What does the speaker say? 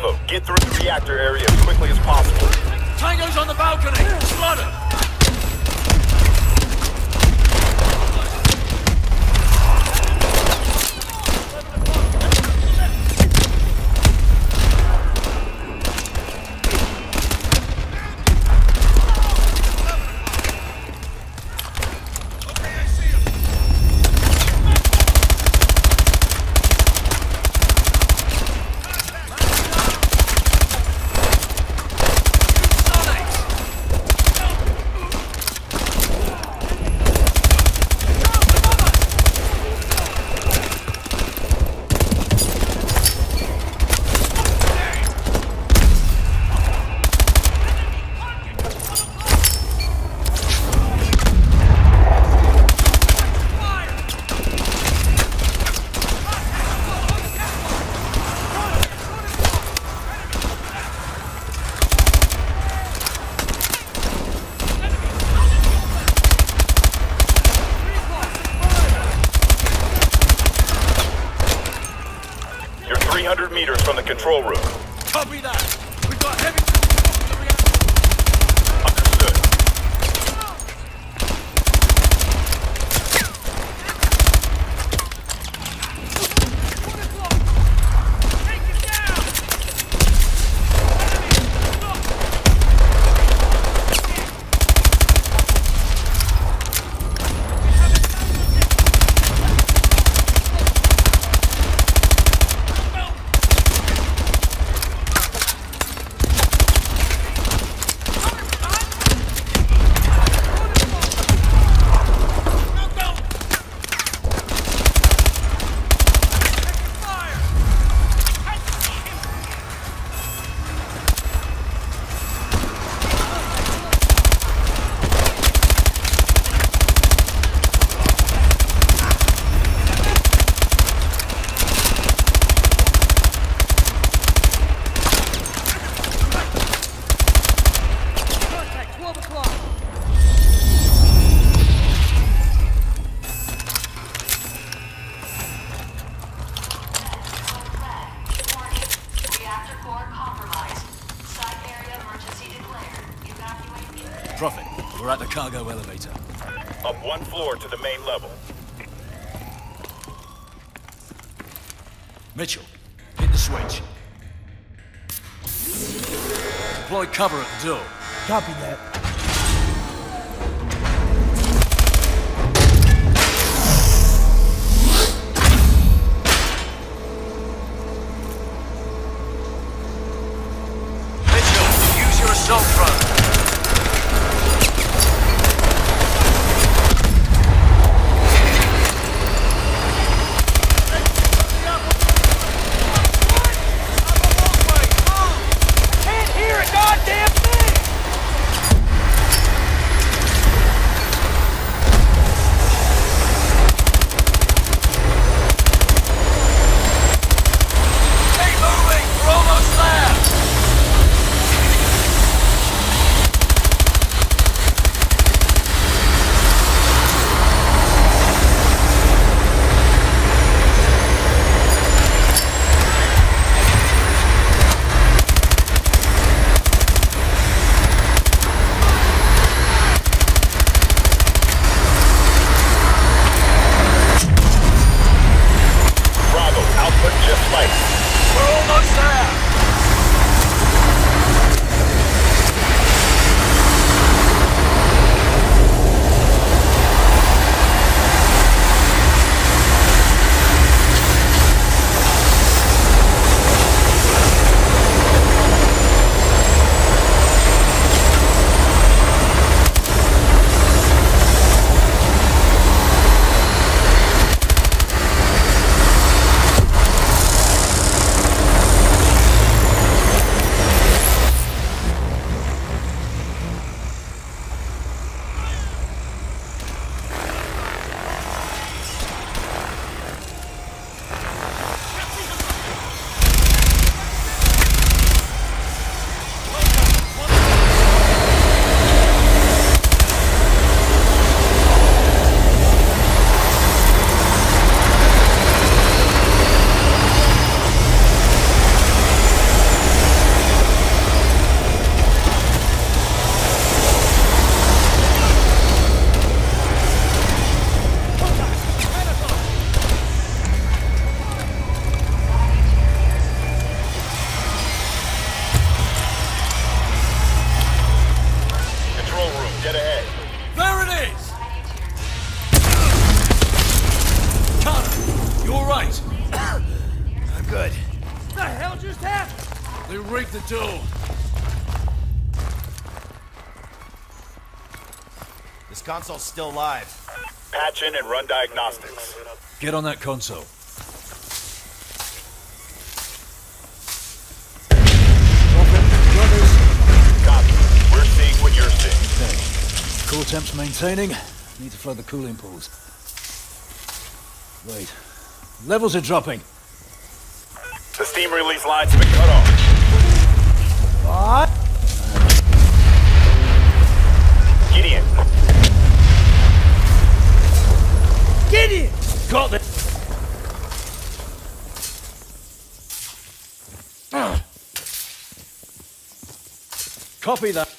Bravo, get through the reactor area as quickly as possible. Tango's on the balcony! Flood him! You're 300 meters from the control room. Copy that! We've got heavy... Understood. Take it down! Prophet, we're at the cargo elevator. Up one floor to the main level. Mitchell, hit the switch. Deploy cover at the door. Copy that. Mitchell, use your assault drone. right. Good. What the hell just happened? They rigged the door. This console's still live. Patch in and run diagnostics. Get on that console. Copy. We're seeing what you're seeing. Okay. Core temp's maintaining. Need to flood the cooling pools. Wait. Levels are dropping. The steam release lines have been cut off. What? Gideon, Get in! Got it. Copy that.